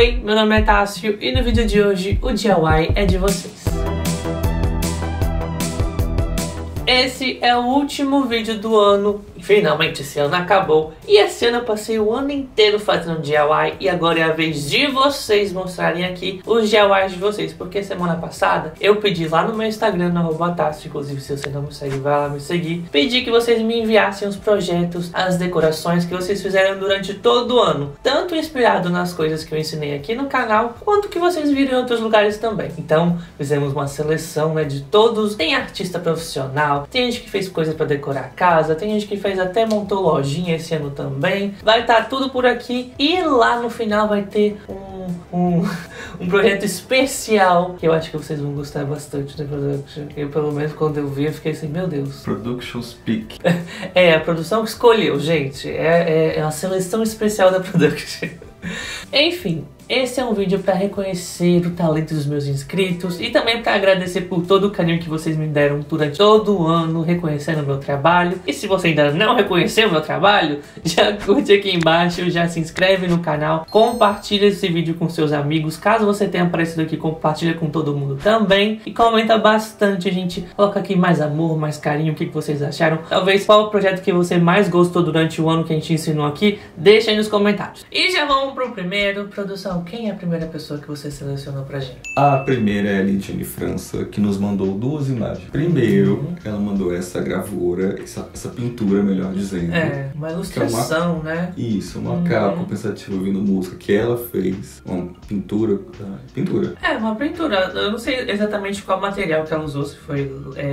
Oi, meu nome é Tássio e no vídeo de hoje o DIY é de vocês. Esse é o último vídeo do ano. Finalmente esse ano acabou. E esse ano eu passei o ano inteiro fazendo DIY. E agora é a vez de vocês mostrarem aqui os DIYs de vocês. Porque semana passada eu pedi lá no meu Instagram, no @Tássio. Inclusive, se você não me segue, vai lá me seguir. Pedi que vocês me enviassem os projetos, as decorações que vocês fizeram durante todo o ano. Tanto inspirado nas coisas que eu ensinei aqui no canal, quanto que vocês viram em outros lugares também. Então, fizemos uma seleção, né, de todos. Tem artista profissional, tem gente que fez coisa pra decorar a casa, tem gente que fez até montou lojinha esse ano também. Vai estar tudo por aqui e lá no final vai ter um projeto especial que eu acho que vocês vão gostar bastante da Production. Eu, pelo menos, quando eu vi, eu fiquei assim, meu Deus. Production Speak. É, a produção que escolheu, gente. É uma seleção especial da Production. Enfim, esse é um vídeo para reconhecer o talento dos meus inscritos e também para agradecer por todo o carinho que vocês me deram durante todo o ano, reconhecendo o meu trabalho. E se você ainda não reconheceu o meu trabalho, já curte aqui embaixo, já se inscreve no canal, compartilha esse vídeo com seus amigos. Caso você tenha aparecido aqui, compartilha com todo mundo também. E comenta bastante, a gente coloca aqui mais amor, mais carinho, o que vocês acharam. Talvez qual o projeto que você mais gostou durante o ano que a gente ensinou aqui, deixa aí nos comentários. E já vamos pro primeiro. Produção, quem é a primeira pessoa que você selecionou pra gente? A primeira é a Lidiane França, que nos mandou duas imagens. Primeiro, ela mandou essa gravura, essa pintura, melhor dizendo. É, uma ilustração, né? Isso, uma capa pensativa ouvindo música que ela fez. Uma pintura. Pintura. É, uma pintura. Eu não sei exatamente qual material que ela usou, se foi...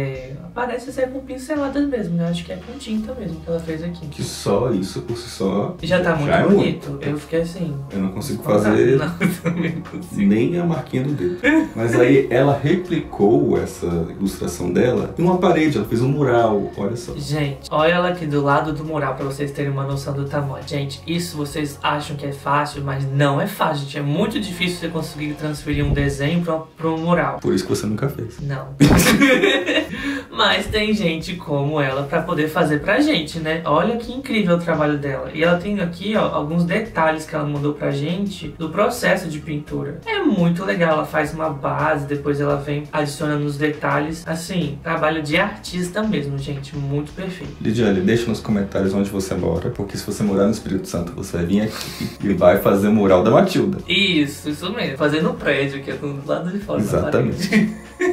parece ser com pinceladas mesmo, né? Acho que é com tinta mesmo que ela fez aqui. Que só isso por si só... Já tá muito bonito. Eu fiquei assim... Eu não consigo fazer... Não, também não consigo. Nem a marquinha do dedo. Mas aí ela replicou essa ilustração dela em uma parede, ela fez um mural, olha só. Gente, olha ela aqui do lado do mural pra vocês terem uma noção do tamanho. Gente, isso vocês acham que é fácil, mas não é fácil, gente. É muito difícil você conseguir transferir um desenho pra um mural. Por isso que você nunca fez. Não. Mas tem gente como ela pra poder fazer pra gente, né? Olha que incrível o trabalho dela. E ela tem aqui, ó, alguns detalhes que ela mandou pra gente do processo de pintura. É muito legal, ela faz uma base, depois ela vem adicionando os detalhes. Assim, trabalho de artista mesmo, gente, muito perfeito. Lidiane, deixa nos comentários onde você mora, porque se você morar no Espírito Santo, você vai vir aqui e vai fazer o mural da Matilda. Isso mesmo. Fazer no prédio, que é do lado de fora. Exatamente.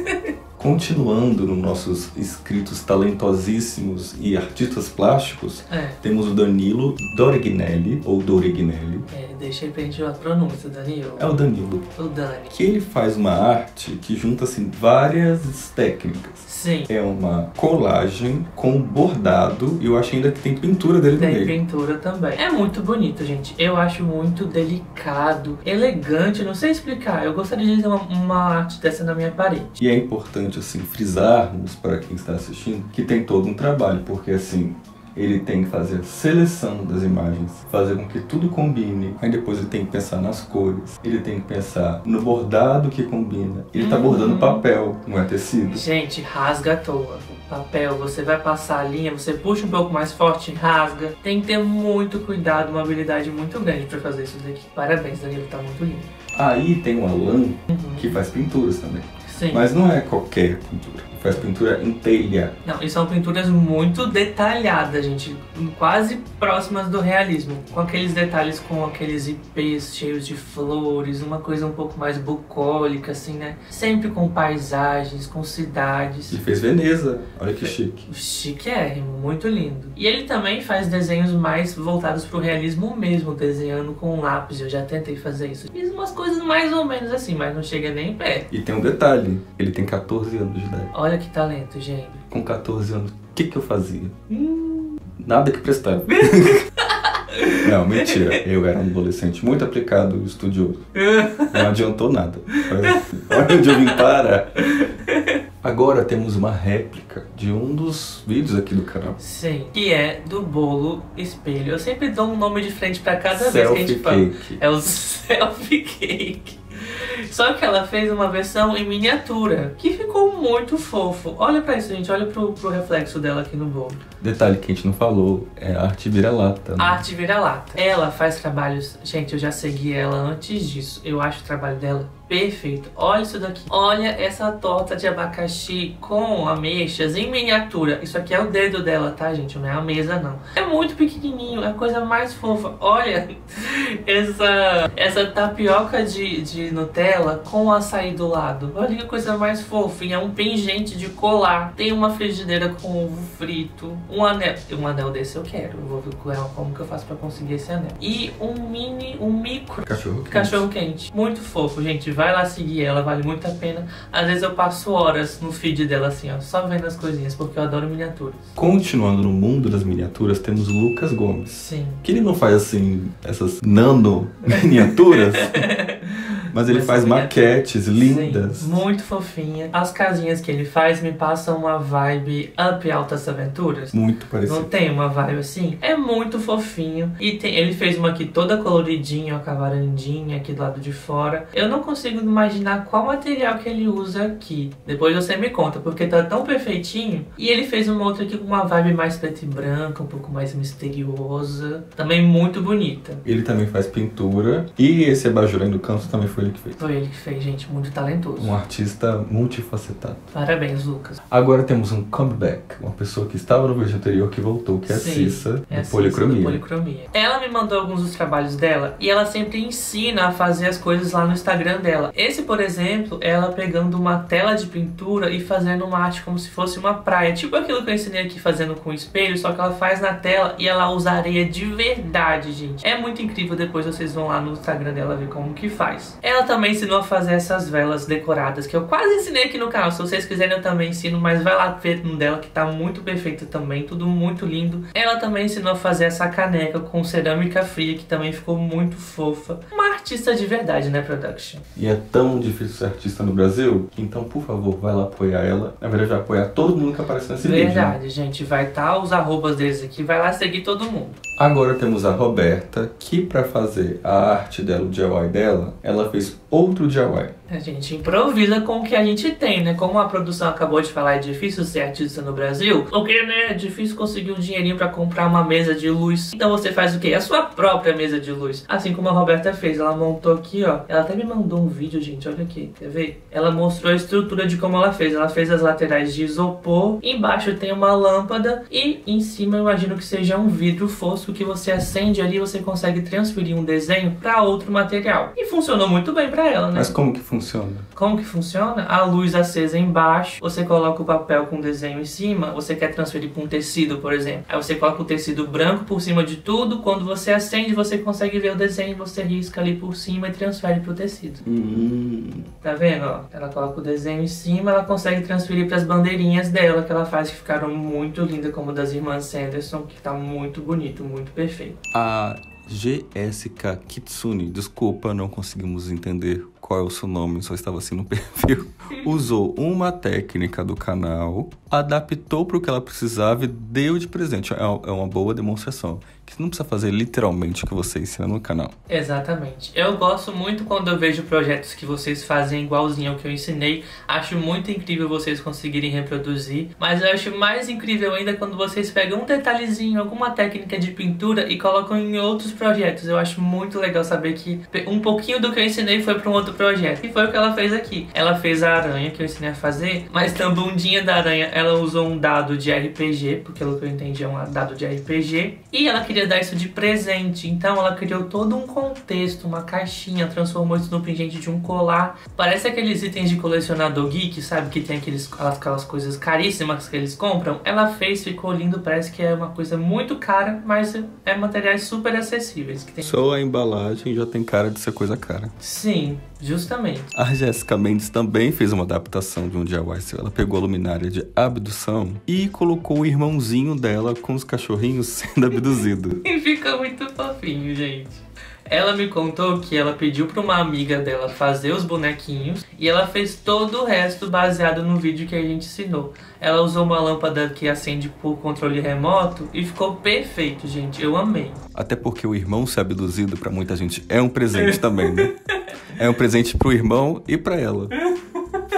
Continuando nos nossos inscritos talentosíssimos e artistas plásticos, temos o Danilo Dorignelli, ou Dorignelli. Deixa aí pra gente ver a pronúncia, Danilo. É o Danilo. O Dani. Que ele faz uma arte que junta, assim, várias técnicas. Sim. É uma colagem com bordado e eu acho ainda que tem pintura dele também. Tem pintura também. É muito bonito, gente. Eu acho muito delicado, elegante, não sei explicar. Eu gostaria de ter uma arte dessa na minha parede. E é importante, assim, frisarmos para quem está assistindo que tem todo um trabalho, porque, assim, ele tem que fazer a seleção das imagens, fazer com que tudo combine. Aí depois ele tem que pensar nas cores, ele tem que pensar no bordado que combina. Ele tá bordando papel, não é tecido. Gente, rasga à toa. Papel, você vai passar a linha, você puxa um pouco mais forte, rasga. Tem que ter muito cuidado, uma habilidade muito grande pra fazer isso daqui. Parabéns, Danilo, tá muito lindo. Aí tem o Alan, que faz pinturas também. Sim. Mas não é qualquer pintura. Faz pintura em telha. Não, e são pinturas muito detalhadas, gente. Quase próximas do realismo. Com aqueles detalhes, com aqueles ipês cheios de flores. Uma coisa um pouco mais bucólica, assim, né? Sempre com paisagens, com cidades. E fez Veneza. Olha que chique. Chiquérrimo, muito lindo. E ele também faz desenhos mais voltados pro realismo mesmo. Desenhando com lápis. Eu já tentei fazer isso. Fiz umas coisas mais ou menos assim, mas não chega nem perto. E tem um detalhe. Ele tem 14 anos de idade. Olha que talento, gente. Com 14 anos, o que eu fazia? Nada que prestava. Não, mentira. Eu era um adolescente muito aplicado e estudioso. Não adiantou nada. Olha onde eu vim parar. Agora temos uma réplica de um dos vídeos aqui do canal. Sim, que é do bolo espelho. Eu sempre dou um nome diferente pra cada vez que a gente fala. É o Selfie Cake. Só que ela fez uma versão em miniatura, que ficou muito fofo. Olha pra isso, gente. Olha pro reflexo dela aqui no bolo. Detalhe que a gente não falou, é a arte vira-lata. Né? A arte vira-lata. Ela faz trabalhos... Gente, eu já segui ela antes disso. Eu acho o trabalho dela perfeito. Olha isso daqui. Olha essa torta de abacaxi com ameixas em miniatura. Isso aqui é o dedo dela, tá, gente? Não é a mesa, não. É muito pequenininho. É a coisa mais fofa. Olha essa tapioca de Nutella com açaí do lado. Olha que coisa mais fofa. E é um pingente de colar. Tem uma frigideira com ovo frito. Um anel desse eu quero. Eu vou ver como que eu faço pra conseguir esse anel. E um micro cachorro quente. Muito fofo, gente. Vai lá seguir ela, vale muito a pena. Às vezes eu passo horas no feed dela assim, ó, só vendo as coisinhas, porque eu adoro miniaturas. Continuando no mundo das miniaturas, temos o Lucas Gomes. Sim. Que ele não faz assim, essas nano miniaturas, mas ele faz maquetes lindas. Sim, muito fofinha. As casinhas que ele faz me passam uma vibe Up Altas Aventuras. Muito parecido. Não tem uma vibe assim? É muito fofinho. E ele fez uma aqui toda coloridinha, ó, com a varandinha aqui do lado de fora. Eu não consigo imaginar qual material que ele usa aqui. Depois você me conta, porque tá tão perfeitinho. E ele fez uma outra aqui com uma vibe mais preto e branca, um pouco mais misteriosa. Também muito bonita. Ele também faz pintura. E esse abajur aí do canto também foi ele que fez. Foi ele que fez, gente. Muito talentoso. Um artista multifacetado. Parabéns, Lucas. Agora temos um comeback. Uma pessoa que estava no vídeo anterior que voltou, que é a Cissa, do Policromia. Ela me mandou alguns dos trabalhos dela e ela sempre ensina a fazer as coisas lá no Instagram dela. Esse, por exemplo, ela pegando uma tela de pintura e fazendo uma arte como se fosse uma praia. Tipo aquilo que eu ensinei aqui fazendo com espelho, só que ela faz na tela e ela usa areia de verdade, gente. É muito incrível, depois vocês vão lá no Instagram dela ver como que faz. Ela também ensinou a fazer essas velas decoradas, que eu quase ensinei aqui no canal. Se vocês quiserem eu também ensino, mas vai lá ver um dela que tá muito perfeito também, tudo muito lindo. Ela também ensinou a fazer essa caneca com cerâmica fria, que também ficou muito fofa. Uma artista de verdade, né, Production? E é tão difícil ser artista no Brasil, então, por favor, vai lá apoiar ela. Na verdade, vai apoiar todo mundo que aparece nesse vídeo. Verdade, gente. Vai estar os arrobas deles aqui, vai lá seguir todo mundo. Agora temos a Roberta, que pra fazer a arte dela, o DIY dela, ela fez outro DIY. A gente improvisa com o que a gente tem, né? Como a produção acabou de falar, é difícil ser artista no Brasil, porque, né, é difícil conseguir um dinheirinho pra comprar uma mesa de luz. Então você faz o quê? A sua própria mesa de luz. Assim como a Roberta fez, ela montou aqui, ó. Ela até me mandou um vídeo, gente, olha aqui, quer ver? Ela mostrou a estrutura de como ela fez. Ela fez as laterais de isopor, embaixo tem uma lâmpada e em cima eu imagino que seja um vidro fosco que você acende ali e você consegue transferir um desenho pra outro material. E funcionou muito bem pra ela, né? Mas como que funciona? Como que funciona? A luz acesa embaixo, você coloca o papel com desenho em cima, você quer transferir para um tecido, por exemplo. Aí você coloca o tecido branco por cima de tudo, quando você acende, você consegue ver o desenho, você risca ali por cima e transfere pro tecido. Tá vendo, ó? Ela coloca o desenho em cima, ela consegue transferir para as bandeirinhas dela, que ela faz, que ficaram muito lindas, como das irmãs Sanderson, que tá muito bonito, muito perfeito. A GSK Kitsune, desculpa, não conseguimos entender qual é o seu nome, só estava assim no perfil. Usou uma técnica do canal, adaptou para o que ela precisava e deu de presente. É uma boa demonstração. Que você não precisa fazer literalmente o que você ensina no canal. Exatamente. Eu gosto muito quando eu vejo projetos que vocês fazem igualzinho ao que eu ensinei. Acho muito incrível vocês conseguirem reproduzir. Mas eu acho mais incrível ainda quando vocês pegam um detalhezinho, alguma técnica de pintura e colocam em outros projetos. Eu acho muito legal saber que um pouquinho do que eu ensinei foi para um outro projeto. E foi o que ela fez aqui. Ela fez a aranha que eu ensinei a fazer, mas na bundinha da aranha ela usou um dado de RPG, porque pelo que eu entendi é um dado de RPG. E ela queria dar isso de presente, então ela criou todo um contexto, uma caixinha, transformou isso no pingente de um colar. Parece aqueles itens de colecionador geek, sabe? Que tem aquelas coisas caríssimas que eles compram. Ela fez, ficou lindo, parece que é uma coisa muito cara, mas é materiais super acessíveis. Que tem... Só a embalagem já tem cara de ser coisa cara. Sim, justamente. A Jéssica Mendes também fez uma adaptação de um DIY. Ela pegou a luminária de abdução e colocou o irmãozinho dela com os cachorrinhos sendo abduzido. E fica muito fofinho, gente. Ela me contou que ela pediu para uma amiga dela fazer os bonequinhos e ela fez todo o resto baseado no vídeo que a gente ensinou. Ela usou uma lâmpada que acende por controle remoto e ficou perfeito, gente. Eu amei. Até porque o irmão ser abduzido para muita gente é um presente também, né? É um presente pro irmão e pra ela.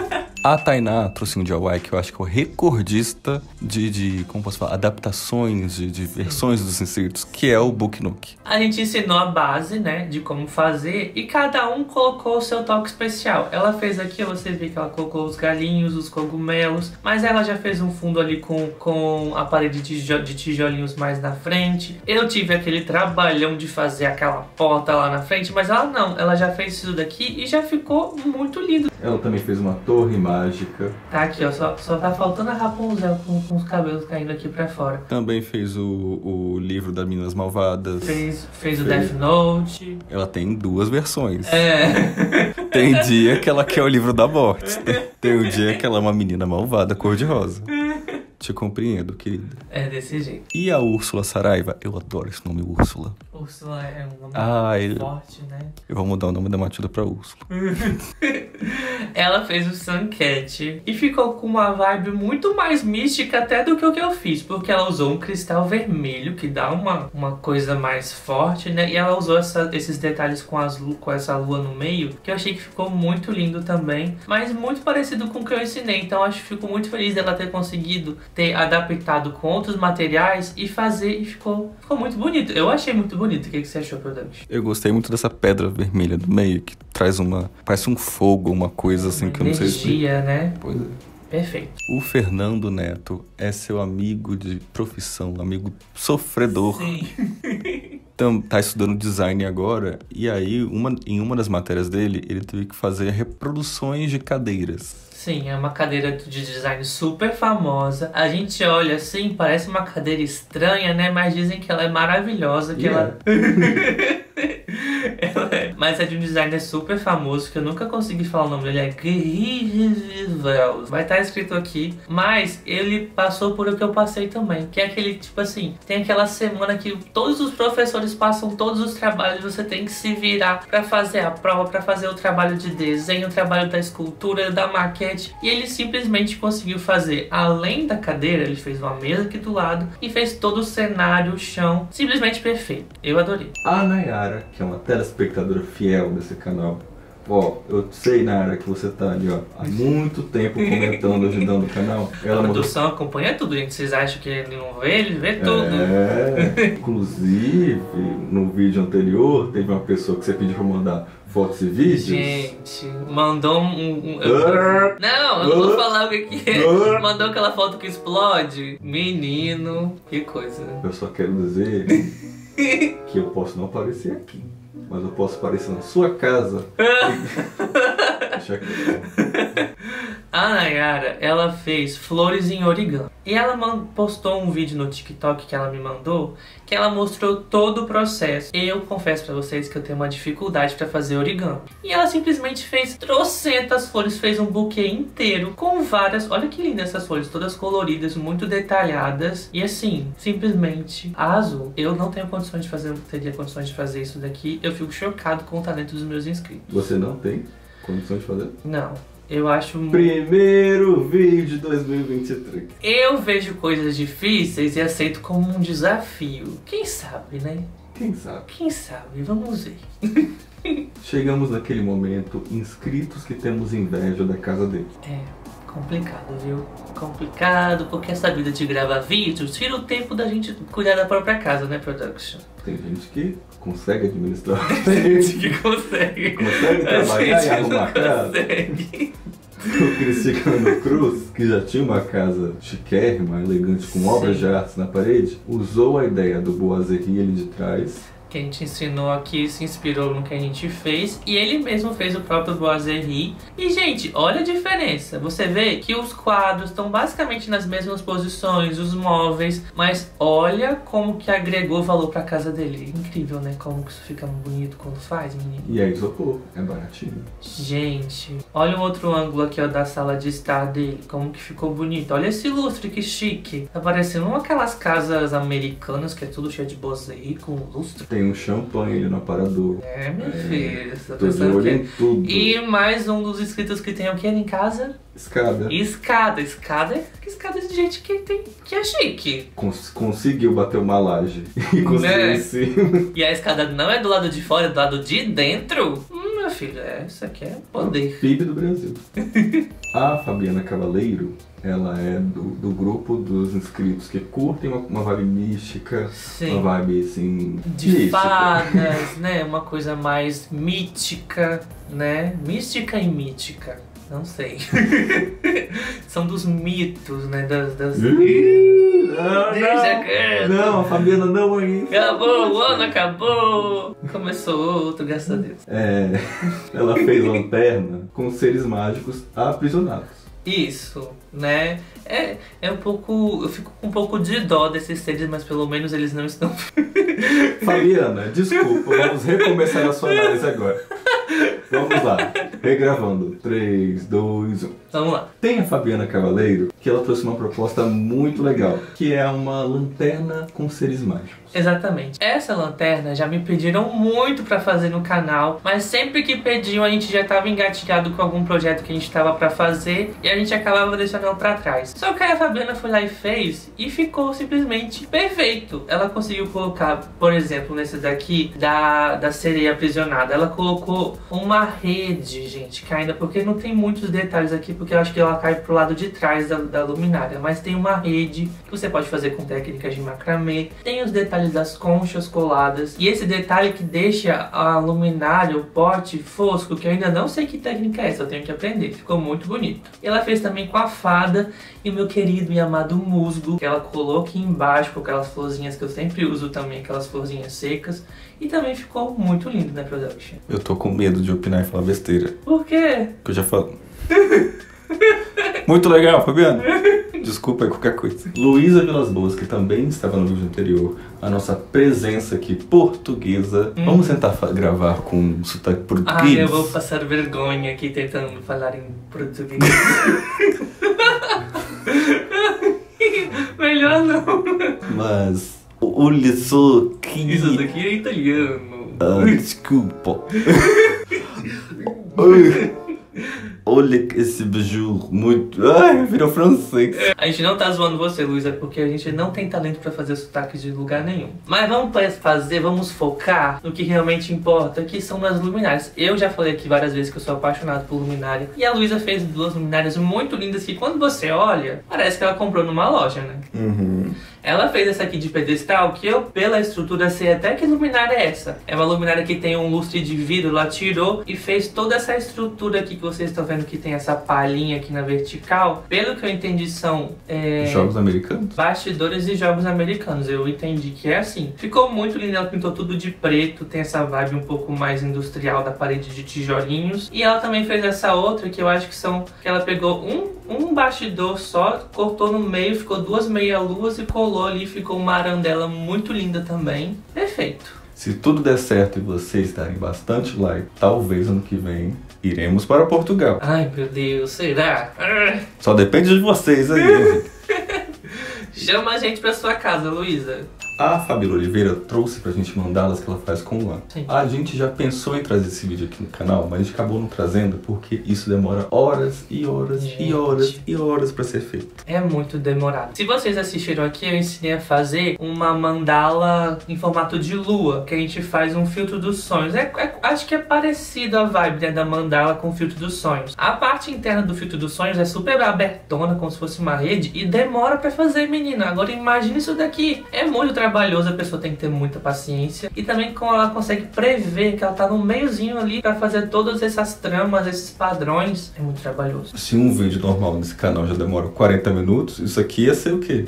A Tainá trouxe um DIY que eu acho que é o recordista de como posso falar, adaptações de versões dos inscritos, que é o Book Nook. A gente ensinou a base, né, de como fazer e cada um colocou o seu toque especial. Ela fez aqui, você vê que ela colocou os galinhos, os cogumelos, mas ela já fez um fundo ali com a parede de tijolinhos mais na frente. Eu tive aquele trabalhão de fazer aquela porta lá na frente, mas ela não, ela já fez isso daqui e já ficou muito lindo. Ela também fez uma torre mágica. Tá aqui, ó, só tá faltando a Rapunzel com os cabelos caindo aqui pra fora. Também fez o livro das Meninas Malvadas. Fez o Death Note. Ela tem 2 versões. É. Tem dia que ela quer o livro da morte. Tem um dia que ela é uma menina malvada, cor-de-rosa. Te compreendo, querida. É desse jeito. E a Úrsula Saraiva? Eu adoro esse nome, Úrsula. Úrsula é um nome forte, né? Eu vou mudar o nome da Matilda pra Úrsula. Ela fez o Suncat e ficou com uma vibe muito mais mística até do que o que eu fiz, porque ela usou um cristal vermelho que dá uma coisa mais forte, né? E ela usou esses detalhes com essa lua no meio, que eu achei que ficou muito lindo também, mas muito parecido com o que eu ensinei. Então acho que fico muito feliz dela ter conseguido ter adaptado com outros materiais e fazer, e ficou muito bonito. Eu achei muito bonito. O que você achou, Production? Eu gostei muito dessa pedra vermelha do meio, que traz parece um fogo, uma coisa assim que eu não sei se... Energia, né? Pois é. Perfeito. O Fernando Neto é seu amigo de profissão, amigo sofredor. Sim. Tá estudando design agora, e aí em uma das matérias dele, ele teve que fazer reproduções de cadeiras. Sim, é uma cadeira de design super famosa. A gente olha assim, parece uma cadeira estranha, né? Mas dizem que ela é maravilhosa, que ela Mas é de um designer super famoso, que eu nunca consegui falar o nome dele, é Grivel. Vai estar escrito aqui. Mas ele passou por o que eu passei também, que é aquele, tipo assim, tem aquela semana que todos os professores passam todos os trabalhos, você tem que se virar pra fazer a prova, pra fazer o trabalho de desenho, o trabalho da escultura, da maquete. E ele simplesmente conseguiu fazer, além da cadeira, ele fez uma mesa aqui do lado e fez todo o cenário, o chão, simplesmente perfeito. Eu adorei. A Nayara, que é uma telespectadora fiel desse canal. Ó, eu sei, Nayara, que você tá ali, ó, há muito tempo comentando, ajudando o canal. A produção acompanha tudo, gente. Vocês acham que ele não vê? Ele vê tudo. Inclusive, no vídeo anterior, teve uma pessoa que você pediu pra mandar fotos e vídeos. Gente, mandou Não, eu não vou falar o que é. Mandou aquela foto que explode. Menino, que coisa. Eu só quero dizer que eu posso não aparecer aqui, mas eu posso aparecer na sua casa. Deixa aqui. A Nayara, ela fez flores em origami. E ela postou um vídeo no TikTok que ela me mandou, que ela mostrou todo o processo. Eu confesso pra vocês que eu tenho uma dificuldade pra fazer origami. E ela simplesmente fez trocentas flores, fez um buquê inteiro com várias... Olha que lindas essas flores, todas coloridas, muito detalhadas. E assim, simplesmente arrasou. Eu não tenho condições de fazer, teria condições de fazer isso daqui. Eu fico chocado com o talento dos meus inscritos. Você não tem condições de fazer? Não. Eu acho... Primeiro vídeo de 2023. Eu vejo coisas difíceis e aceito como um desafio. Quem sabe, né? Quem sabe? Quem sabe? Vamos ver. Chegamos naquele momento, inscritos que temos inveja da casa dele. É complicado, viu? Complicado, porque essa vida de gravar vídeos tira o tempo da gente cuidar da própria casa, né, Production? Tem gente que consegue administrar. Tem gente que consegue. Consegue trabalhar e arrumar casa. O Cristiano Cruz, que já tinha uma casa chiquérrima, elegante, com obras de arte na parede, usou a ideia do boiserie ali de trás. Que a gente ensinou aqui, se inspirou no que a gente fez. E ele mesmo fez o próprio boiserie. E, gente, olha a diferença. Você vê que os quadros estão basicamente nas mesmas posições, os móveis. Mas olha como que agregou valor pra casa dele. Incrível, né? Como que isso fica bonito quando faz, menino. E é isopor, é baratinho. Gente, olha um outro ângulo aqui, ó, da sala de estar dele. Como que ficou bonito. Olha esse lustre, que chique. Tá parecendo uma aquelas casas americanas que é tudo cheio de boiserie com lustre. Tem um champanhe ali no aparador. É, meu filho, você tá Tô de pensando olho que... em tudo. E mais um dos inscritos que tem o que em casa? Escada. Escada. Escada de gente que é chique. Conseguiu bater uma laje e construir em cima. E a escada não é do lado de fora, é do lado de dentro? Meu meu filho. Isso aqui é poder. PIB do Brasil. A Fabiana Cavaleiro, ela é do grupo dos inscritos que curtem uma vibe mística, Sim. uma vibe assim... De mística. fadas, né? Uma coisa mais mítica, né? Mística e mítica. Não sei. São dos mitos, né? Das... Não, a Fabiana não ainda. Acabou, o ano acabou. Começou outro, graças a Deus. Ela fez lanterna com seres mágicos aprisionados. Isso, né? É um pouco... Eu fico com um pouco de dó desses seres, mas pelo menos eles não estão... Fabiana, desculpa, vamos recomeçar a sua análise agora. Vamos lá, regravando. 3, 2, 1. Vamos lá. Tem a Fabiana Cavaleiro, que ela trouxe uma proposta muito legal, que é uma lanterna com seres mágicos. Exatamente. Essa lanterna já me pediram muito pra fazer no canal, mas sempre que pediam a gente já tava engatilhado com algum projeto que a gente tava pra fazer e a gente acabava deixando pra trás. Só que a Fabiana foi lá e fez e ficou simplesmente perfeito. Ela conseguiu colocar, por exemplo, nesse daqui da sereia aprisionada, ela colocou uma rede, gente, caindo, porque não tem muitos detalhes aqui, porque eu acho que ela cai pro lado de trás da luminária, mas tem uma rede que você pode fazer com técnicas de macramê, tem os detalhes das conchas coladas e esse detalhe que deixa a luminária, o pote fosco, que eu ainda não sei que técnica é essa, eu tenho que aprender, ficou muito bonito. E ela fez também com a fada e o meu querido e amado musgo, que ela colocou aqui embaixo com aquelas florzinhas que eu sempre uso também, aquelas florzinhas secas, e também ficou muito lindo, né, production? Eu tô com medo de opinar e falar besteira. Por quê? Que eu já falo. Muito legal, Fabiana. Desculpa aí qualquer coisa. Luísa Vilas Boas, que também estava no vídeo anterior, a nossa presença aqui portuguesa. Vamos tentar gravar com sotaque português? Eu vou passar vergonha aqui tentando falar em português. Melhor não. Mas, olha só que... Isso daqui é italiano. Desculpa. Olha esse beiju muito... Ai, virou francês. A gente não tá zoando você, Luísa, porque a gente não tem talento pra fazer sotaques de lugar nenhum. Mas vamos focar no que realmente importa, que são nas luminárias. Eu já falei aqui várias vezes que eu sou apaixonado por luminária. E a Luísa fez 2 luminárias muito lindas que quando você olha, parece que ela comprou numa loja, né? Uhum. Ela fez essa aqui de pedestal, que eu, pela estrutura, sei até que luminária é essa. É uma luminária que tem um lustre de vidro, ela tirou e fez toda essa estrutura aqui que vocês estão vendo que tem essa palhinha aqui na vertical. Pelo que eu entendi, são... Jogos americanos? Bastidores de jogos americanos, eu entendi que é assim. Ficou muito lindo, ela pintou tudo de preto, tem essa vibe um pouco mais industrial da parede de tijolinhos. E ela também fez essa outra que eu acho que são... que ela pegou um bastidor só, cortou no meio, ficou 2 meia-luas e colou ali, ficou uma arandela muito linda também. Perfeito. Se tudo der certo e vocês darem bastante like, talvez ano que vem iremos para Portugal. Ai, meu Deus, será? Só depende de vocês aí. Chama a gente pra sua casa, Luísa. A Fabíola Oliveira trouxe pra gente mandalas que ela faz com o Luan. Sim. A gente já pensou em trazer esse vídeo aqui no canal, mas a gente acabou não trazendo porque isso demora horas e horas e horas e horas pra ser feito. É muito demorado. Se vocês assistiram aqui, eu ensinei a fazer uma mandala em formato de lua, que a gente faz um filtro dos sonhos. Acho que é parecido a vibe, né, da mandala com o filtro dos sonhos. A parte interna do filtro dos sonhos é super abertona, como se fosse uma rede, e demora pra fazer, menina. Agora imagine isso daqui. É muito trabalhoso, a pessoa tem que ter muita paciência. E também como ela consegue prever que ela tá no meiozinho ali pra fazer todas essas tramas, esses padrões, é muito trabalhoso. Se um vídeo normal nesse canal já demora 40 minutos, isso aqui ia ser o quê?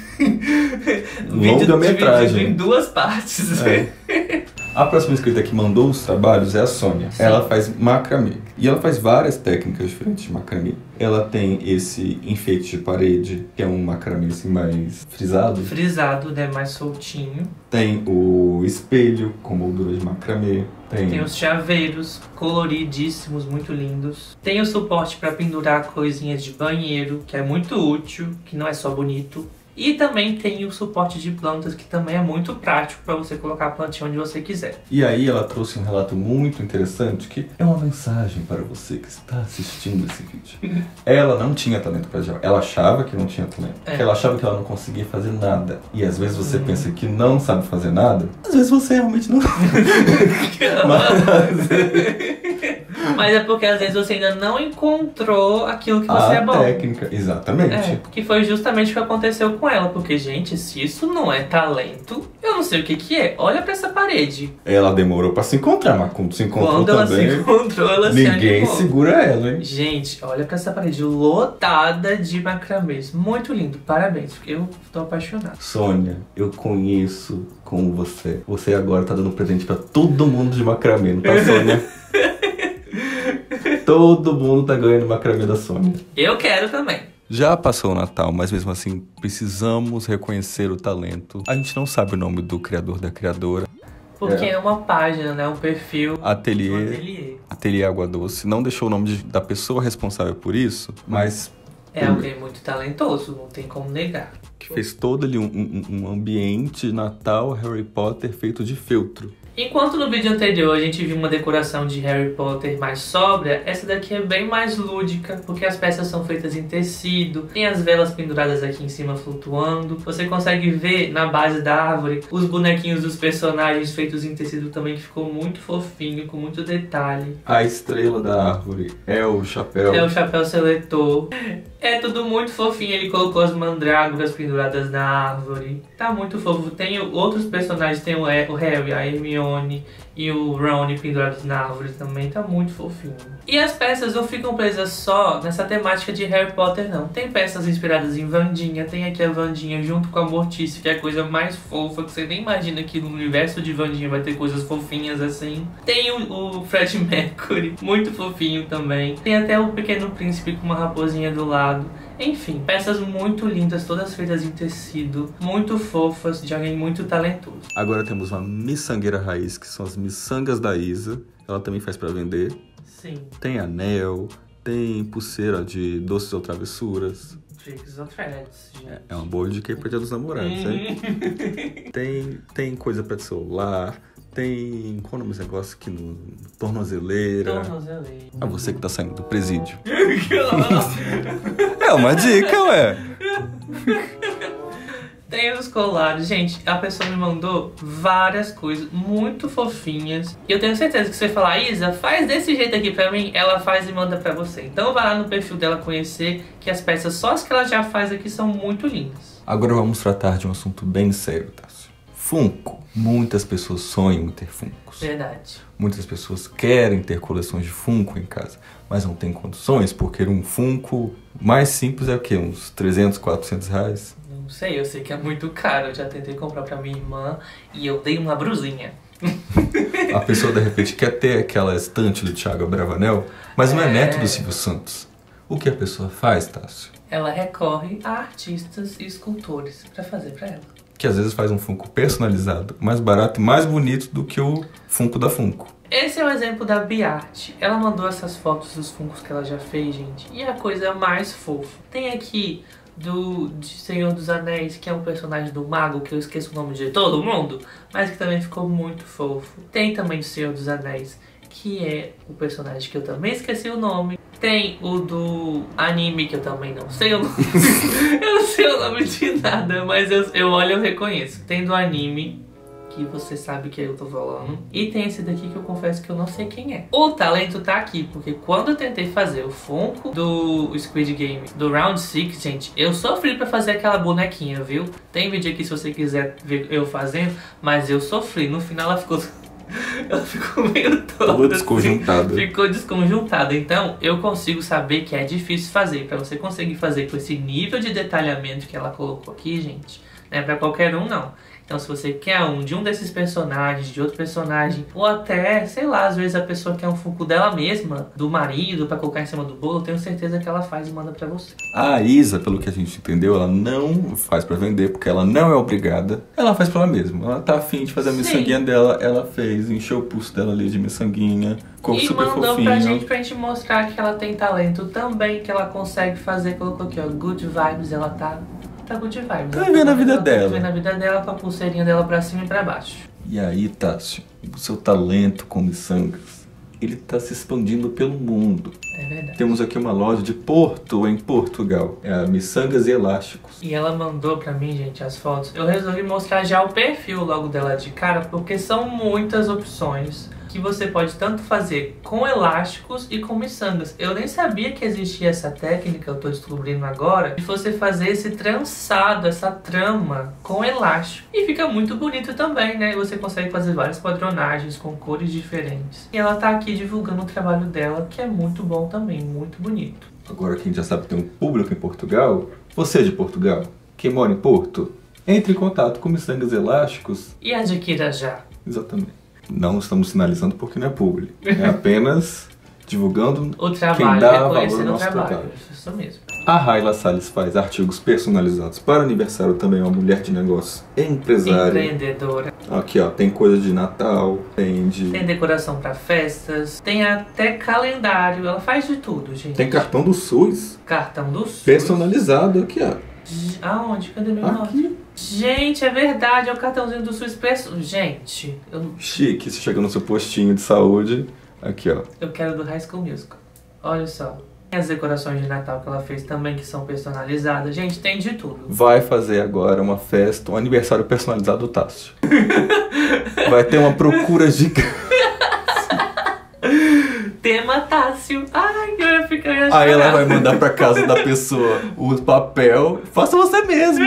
Longa-metragem. Em 2 partes. É. A próxima inscrita que mandou os trabalhos é a Sônia. Sim. Ela faz macramê. E ela faz várias técnicas diferentes de macramê. Ela tem esse enfeite de parede, que é um macramê assim mais frisado. Frisado, né? Mais soltinho. Tem o espelho com moldura de macramê. Tem os chaveiros coloridíssimos, muito lindos. Tem o suporte para pendurar coisinhas de banheiro, que é muito útil, que não é só bonito. E também tem o suporte de plantas, que também é muito prático para você colocar a plantinha onde você quiser. E aí ela trouxe um relato muito interessante, que é uma mensagem para você que está assistindo esse vídeo. Ela não tinha talento para geral. Ela achava que não tinha talento. Ela achava que ela não conseguia fazer nada. E às vezes você pensa que não sabe fazer nada. Às vezes você realmente não... Mas é porque às vezes você ainda não encontrou aquilo que você é bom. A técnica, exatamente. Que foi justamente o que aconteceu com ela. Porque, gente, se isso não é talento, eu não sei o que que é. Olha pra essa parede. Ela demorou pra se encontrar, mas quando se encontrou Quando ela também, se encontrou, ela se ninguém animou. segura ela, hein? Gente, olha pra essa parede lotada de macramês. Muito lindo, parabéns. Eu tô apaixonado. Sônia, eu conheço como você. Você agora tá dando presente pra todo mundo de macramê, não tá, Sônia? Todo mundo tá ganhando macramê da Sônia. Eu quero também. Já passou o Natal, mas mesmo assim precisamos reconhecer o talento. A gente não sabe o nome do criador da criadora. Porque é uma página, né? Um perfil do Ateliê Água Doce. Não deixou o nome da pessoa responsável por isso, mas é alguém muito talentoso, não tem como negar. que fez todo ali um ambiente de Natal Harry Potter feito de feltro. Enquanto no vídeo anterior a gente viu uma decoração de Harry Potter mais sóbria, essa daqui é bem mais lúdica, porque as peças são feitas em tecido, tem as velas penduradas aqui em cima flutuando, você consegue ver na base da árvore os bonequinhos dos personagens feitos em tecido também, que ficou muito fofinho, com muito detalhe. A estrela da árvore é o chapéu. É o chapéu seletor. É tudo muito fofinho, ele colocou as mandrágoras penduradas na árvore. Tá muito fofo. Tem outros personagens, tem o Harry, a Hermione e o Ron pendurados na árvore também. Tá muito fofinho. E as peças não ficam presas só nessa temática de Harry Potter, não. Tem peças inspiradas em Wandinha. Tem aqui a Wandinha junto com a Mortícia, que é a coisa mais fofa, que você nem imagina que no universo de Wandinha vai ter coisas fofinhas assim. Tem o Fred Mercury, muito fofinho também. Tem até o Pequeno Príncipe com uma raposinha do lado. Enfim, peças muito lindas, todas feitas em tecido, muito fofas, de alguém muito talentoso. Agora temos uma miçangueira raiz, que são as miçangas da Isa. Ela também faz pra vender. Sim. Tem anel, tem pulseira de doces ou travessuras. Tricks or Threads, gente. É uma boa dica aí pra Dia dos Namorados, hein? Tem coisa pra celular. Tem... Qual é o nome desse negócio aqui no... Tornozeleira. Tornozeleira. Ah, você que tá saindo do presídio. É uma dica, ué. Tem os colares. Gente, a pessoa me mandou várias coisas muito fofinhas. E eu tenho certeza que se você falar, Isa, faz desse jeito aqui pra mim, ela faz e manda pra você. Então vai lá no perfil dela conhecer, que as peças, só as que ela já faz aqui, são muito lindas. Agora vamos tratar de um assunto bem sério, Tássio. Funko. Muitas pessoas sonham em ter Funkos. Verdade. Muitas pessoas querem ter coleções de Funko em casa, mas não tem condições, porque um Funko mais simples é o quê? Uns 300, 400 reais? Não sei, eu sei que é muito caro. Eu já tentei comprar pra minha irmã e eu dei uma brusinha. A pessoa, de repente, quer ter aquela estante do Thiago Abravanel, mas não é neto do Silvio Santos. O que a pessoa faz, Tássio? Ela recorre a artistas e escultores pra fazer pra ela. Que às vezes faz um Funko personalizado, mais barato e mais bonito do que o Funko da Funko. Esse é o exemplo da Biarte. Ela mandou essas fotos dos Funkos que ela já fez, gente. E é a coisa mais fofa. Tem aqui de Senhor dos Anéis, que é um personagem do mago, que eu esqueço o nome de todo mundo, mas que também ficou muito fofo. Tem também do Senhor dos Anéis, que é o personagem que eu também esqueci o nome. Tem o do anime, que eu também não sei o nome. Eu não sei o nome de nada, mas eu olho e eu reconheço. Tem do anime, que você sabe que eu tô falando. E tem esse daqui que eu confesso que eu não sei quem é. O talento tá aqui, porque quando eu tentei fazer o Funko do Squid Game, do Round 6, gente, eu sofri pra fazer aquela bonequinha, viu? Tem vídeo aqui se você quiser ver eu fazendo, mas eu sofri. No final ela ficou meio toda desconjuntada. Assim, ficou desconjuntada. Então eu consigo saber que é difícil fazer. Pra você conseguir fazer com esse nível de detalhamento que ela colocou aqui, gente, não é pra qualquer um, não. Então se você quer de um desses personagens, de outro personagem, ou até, sei lá, às vezes a pessoa quer um Funko dela mesma, do marido, pra colocar em cima do bolo, eu tenho certeza que ela faz e manda pra você. A Isa, pelo que a gente entendeu, ela não faz pra vender, porque ela não é obrigada. Ela faz pra ela mesma. Ela tá afim de fazer a miçanguinha dela, ela fez, encheu o pulso dela ali de miçanguinha, ficou super mandou fofinho. pra gente mostrar que ela tem talento também, que ela consegue fazer. Colocou aqui, ó, good vibes, ela tá good vibes. Tá vivendo a vida dela. Tá vivendo a vida dela com a pulseirinha dela pra cima e pra baixo. E aí, Tássio, o seu talento com miçangas, ele tá se expandindo pelo mundo. É verdade. Temos aqui uma loja de Porto, em Portugal. É a Miçangas e Elásticos. E ela mandou pra mim, gente, as fotos. Eu resolvi mostrar já o perfil logo dela de cara, porque são muitas opções que você pode tanto fazer com elásticos e com miçangas. Eu nem sabia que existia essa técnica, eu tô descobrindo agora, de você fazer esse trançado, essa trama com elástico. E fica muito bonito também, né? Você consegue fazer várias padronagens com cores diferentes. E ela tá aqui divulgando o trabalho dela, que é muito bom também, muito bonito. Agora que a gente já sabe que tem um público em Portugal, você é de Portugal, quem mora em Porto, entre em contato com miçangas elásticos e adquira já. Exatamente. Não estamos sinalizando porque não é público. É apenas divulgando o trabalho, quem dá valor ao reconhecendo o nosso trabalho. Isso mesmo. A Raila Salles faz artigos personalizados para aniversário também, é uma mulher de negócio empresária. Empreendedora. Aqui ó, tem coisa de Natal, tem decoração para festas, tem até calendário, ela faz de tudo, gente. Tem cartão do SUS. Cartão do SUS. Personalizado aqui ó. Aonde? Cadê meu aqui. nome? Gente, é verdade, é o cartãozinho do SUS Gente, chique, você chega no seu postinho de saúde, aqui ó. Eu quero do High School Musical. Olha só. Tem as decorações de Natal que ela fez também, que são personalizadas. Gente, tem de tudo. Vai fazer agora uma festa, um aniversário personalizado do Tássio. Vai ter uma procura gigante. Tema Tássio. Ai, eu ia ficar... Aí ela vai mandar pra casa da pessoa o papel. Faça você mesmo.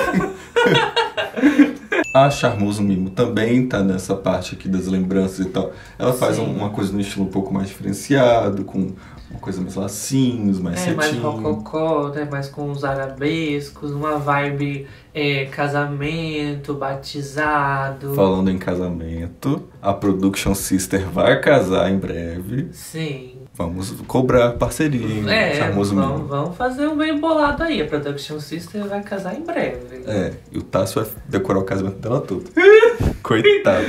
A Charmoso Mimo também tá nessa parte aqui das lembranças e tal. Ela faz uma coisa no estilo um pouco mais diferenciado, com uma coisa mais lacinhos, mais cetinho. Mais rococó, né? Mais com os arabescos, uma vibe casamento, batizado. Falando em casamento, a Production Sister vai casar em breve. Sim. Vamos cobrar parceria, Charmoso Mimo. Vamos fazer um bem bolado aí. A Production Sister vai casar em breve. E o Tássio vai decorar o casamento dela todo. Coitada.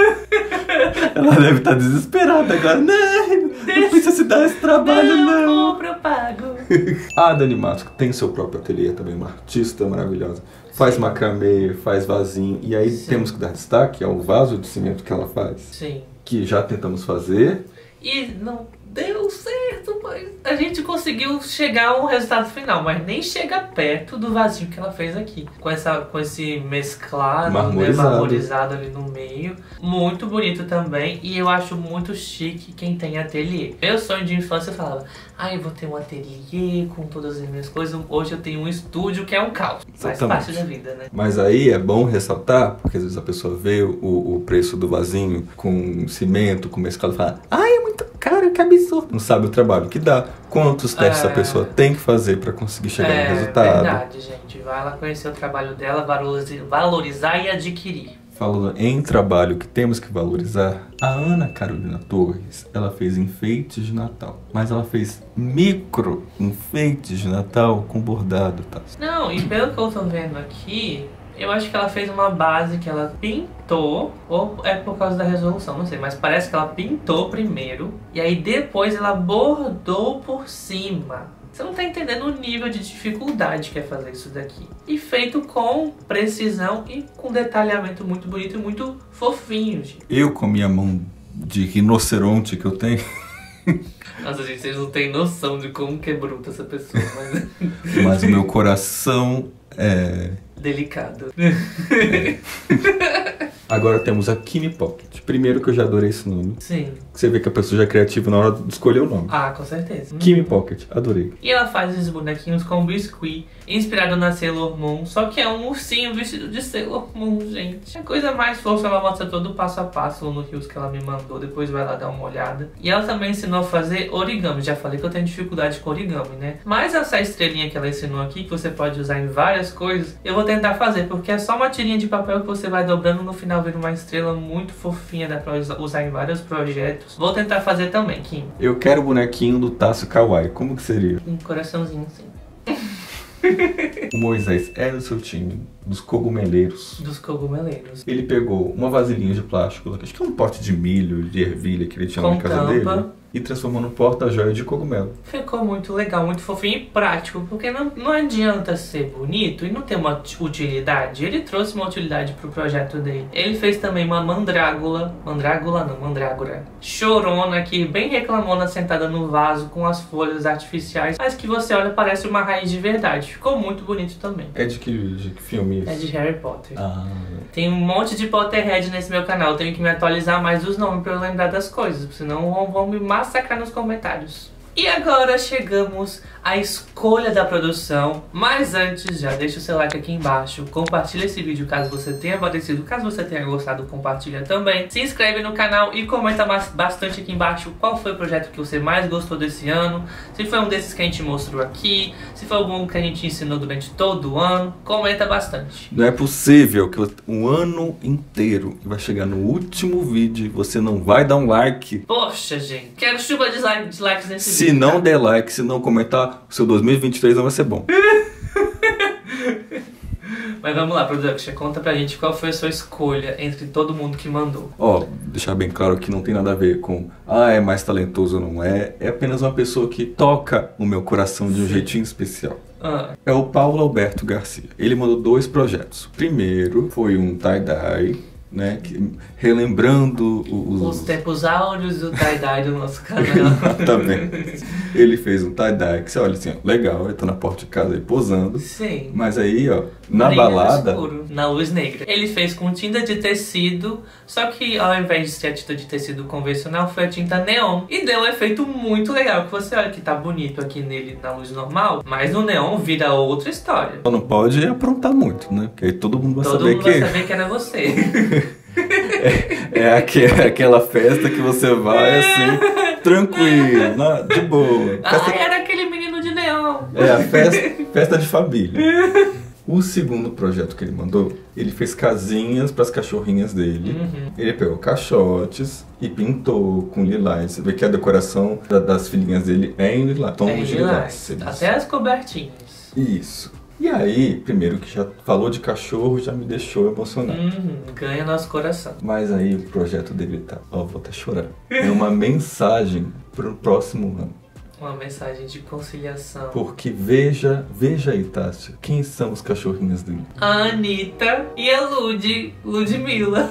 Ela deve estar desesperada agora. Não precisa se dar esse trabalho, não. Compra, eu pago. A Dani Matos tem seu próprio ateliê também, uma artista maravilhosa. Faz macramê, faz vasinho. E aí temos que dar destaque ao vaso de cimento que ela faz. Sim. Que já tentamos fazer. E não deu certo, mas a gente conseguiu chegar a um resultado final, mas nem chega perto do vasinho que ela fez aqui. Com esse mesclado, marmorizado ali no meio. Muito bonito também, e eu acho muito chique quem tem ateliê. Meu sonho de infância eu falava, eu vou ter um ateliê com todas as minhas coisas. Hoje eu tenho um estúdio que é um caos. Faz parte da vida, né? Mas aí é bom ressaltar, porque às vezes a pessoa vê o preço do vasinho com cimento, com mesclado e fala, é muito caro, que absurdo. Não sabe o trabalho que dá, quantos testes a pessoa tem que fazer para conseguir chegar no resultado. É verdade, gente. Vai lá conhecer o trabalho dela, valorizar e adquirir. Falando em trabalho que temos que valorizar, a Ana Carolina Torres, ela fez enfeites de Natal. Mas ela fez micro enfeites de Natal com bordado, tá? Não, e pelo que eu tô vendo aqui, eu acho que ela fez uma base que ela pintou, ou é por causa da resolução, não sei, mas parece que ela pintou primeiro, e aí depois ela bordou por cima. Você não tá entendendo o nível de dificuldade que é fazer isso daqui. E feito com precisão e com detalhamento muito bonito e muito fofinho, gente. Eu, com minha mão de rinoceronte que eu tenho... Nossa, gente, vocês não têm noção de como que é bruta essa pessoa, mas... Mas o meu coração é... delicado. Agora temos a Kimi Pocket. Primeiro que eu já adorei esse nome. Sim. Você vê que a pessoa já é criativa na hora de escolher o nome. Com certeza. Kimi Pocket, adorei. E ela faz esses bonequinhos com biscuit, inspirado na Sailor Moon, só que é um ursinho vestido de Sailor Moon, gente. A coisa mais fofa, ela mostra todo o passo a passo no Reels que ela me mandou, depois vai lá dar uma olhada. E ela também ensinou a fazer origami. Já falei que eu tenho dificuldade com origami, né? Mas essa estrelinha que ela ensinou aqui, que você pode usar em várias coisas, eu vou tentar fazer, porque é só uma tirinha de papel que você vai dobrando, no final vira uma estrela muito fofinha, dá pra usar em vários projetos. Vou tentar fazer também, Kim. Eu quero o bonequinho do Tássio Kawaii. Como que seria? Um coraçãozinho assim. O Moisés é do seu time, dos cogumeleiros. Dos cogumeleiros. Ele pegou uma vasilhinha de plástico, acho que é um pote de milho, de ervilha que ele tinha na casa dele, e transformou num porta-joia de cogumelo. Ficou muito legal, muito fofinho e prático, porque não adianta ser bonito e não ter uma utilidade. Ele trouxe uma utilidade pro projeto dele. Ele fez também uma mandrágora, chorona, que bem reclamona, sentada no vaso com as folhas artificiais, mas que você olha parece uma raiz de verdade. Ficou muito bonito. bonito também. É de que filme isso? É de Harry Potter. Ah. Tem um monte de Potterhead nesse meu canal. Eu tenho que me atualizar mais dos nomes pra eu lembrar das coisas, senão vão me massacrar nos comentários. E agora chegamos à escolha da produção. Mas antes, já deixa o seu like aqui embaixo. Compartilha esse vídeo caso você tenha aparecido. Caso você tenha gostado, compartilha também. Se inscreve no canal e comenta bastante aqui embaixo qual foi o projeto que você mais gostou desse ano. Se foi um desses que a gente mostrou aqui. Se foi algum que a gente ensinou durante todo o ano. Comenta bastante. Não é possível que um ano inteiro vai chegar no último vídeo e você não vai dar um like. Poxa, gente. Quero chuva de likes nesse vídeo. Se não der like, se não comentar, o seu 2023 não vai ser bom. Mas vamos lá, Production, conta pra gente qual foi a sua escolha entre todo mundo que mandou. Ó, deixar bem claro que não tem nada a ver com é mais talentoso ou não é. É apenas uma pessoa que toca o meu coração de um jeitinho especial. É o Paulo Alberto Garcia. Ele mandou 2 projetos. O primeiro foi um tie-dye, né, relembrando os tempos áureos do tie-dye do nosso canal. Exatamente. Ele fez um tie-dye que você olha assim, ó, legal, ele tá na porta de casa aí posando. Sim. Mas aí, ó, na balada... No escuro, na luz negra. Ele fez com tinta de tecido, só que ao invés de ser a tinta de tecido convencional, foi a tinta neon. E deu um efeito muito legal, que você olha que tá bonito aqui nele na luz normal, mas no neon vira outra história. Não pode aprontar muito, né? Porque aí todo mundo vai saber que... Todo mundo vai saber que era você. É aquela festa que você vai assim, tranquilo, de boa. Era aquele menino de neon. É a festa de família. O segundo projeto que ele mandou, ele fez casinhas para as cachorrinhas dele. Ele pegou caixotes e pintou com lilás. Você vê que a decoração das filhinhas dele é em lilás, tons de lilás. Até as cobertinhas. Isso. E aí, primeiro que já falou de cachorro, já me deixou emocionado. Ganha nosso coração. Mas aí o projeto dele tá, vou até chorar. É uma mensagem pro próximo ano. Uma mensagem de conciliação. Porque veja aí, Tássia, quem são os cachorrinhos dele? A Anitta e a Ludmilla.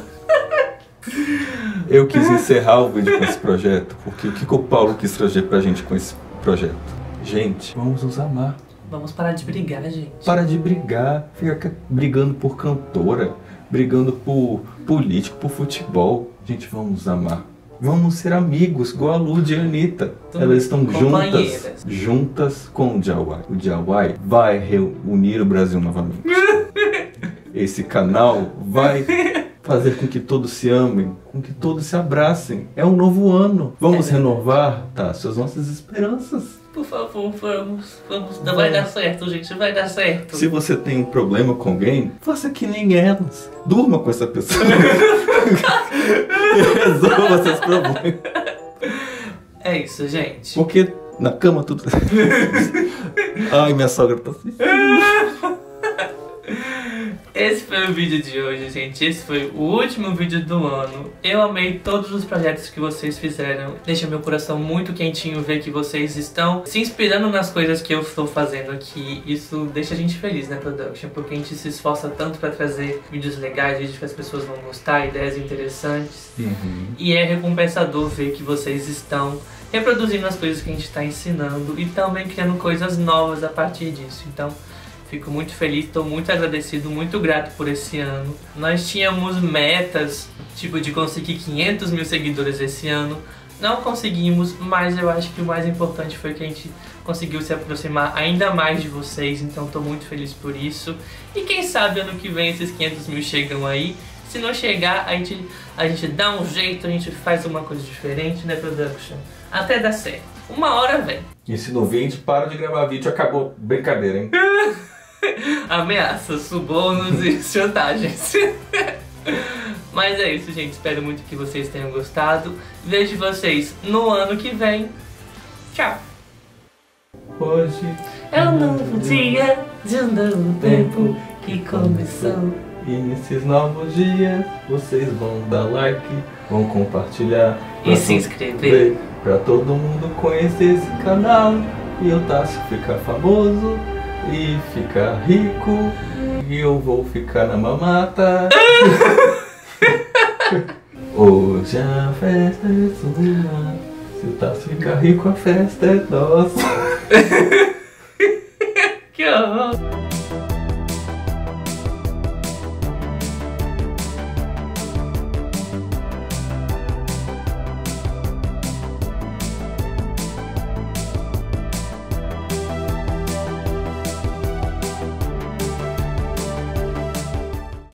Eu quis encerrar o vídeo com esse projeto, porque o que o Paulo quis trazer pra gente com esse projeto? Gente, vamos nos amar. Vamos parar de brigar, gente. Para de brigar, fica brigando por cantora, brigando por político, por futebol. Gente, vamos nos amar. Vamos ser amigos, igual a Lud e a Anitta. Elas estão juntas com o Jawai. O Jawai vai reunir o Brasil novamente. Esse canal vai fazer com que todos se amem, com que todos se abracem. É um novo ano. Vamos renovar, as nossas esperanças. Por favor, vamos. Vai dar certo, gente. Vai dar certo. Se você tem um problema com alguém, faça que nem elas. Durma com essa pessoa. Resolva seus problemas. É isso, gente. Porque na cama tudo... Ai, minha sogra tá assim. Esse foi o vídeo de hoje, gente. Esse foi o último vídeo do ano. Eu amei todos os projetos que vocês fizeram. Deixa meu coração muito quentinho ver que vocês estão se inspirando nas coisas que eu estou fazendo aqui. Isso deixa a gente feliz, né, Production? Porque a gente se esforça tanto pra trazer vídeos legais, vídeos que as pessoas vão gostar, ideias interessantes. E é recompensador ver que vocês estão reproduzindo as coisas que a gente está ensinando e também criando coisas novas a partir disso. Então, fico muito feliz, estou muito agradecido, muito grato por esse ano. Nós tínhamos metas, tipo de conseguir 500 mil seguidores esse ano. Não conseguimos, mas eu acho que o mais importante foi que a gente conseguiu se aproximar ainda mais de vocês. Então estou muito feliz por isso. E quem sabe ano que vem esses 500 mil chegam aí. Se não chegar, a gente dá um jeito, a gente faz uma coisa diferente, né, Production? Até dar certo. Uma hora vem. E se não vir, a gente para de gravar vídeo, acabou. Brincadeira, hein? Ameaças, subornos e chantagens. Mas é isso, gente. Espero muito que vocês tenham gostado. Vejo vocês no ano que vem. Tchau. Hoje é um novo dia de um novo tempo que começou. E nesses novos dias vocês vão dar like, vão compartilhar e se inscrever pra todo mundo conhecer esse canal e o Tássio ficar famoso e ficar rico e eu vou ficar na mamata. Hoje a festa é sua, se o Tássio ficar rico a festa é nossa.